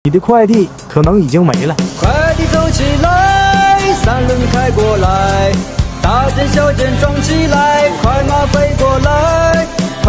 你的快递可能已经没了。 快递走起来，三轮开过来，大件小件装起来，快马飞过来，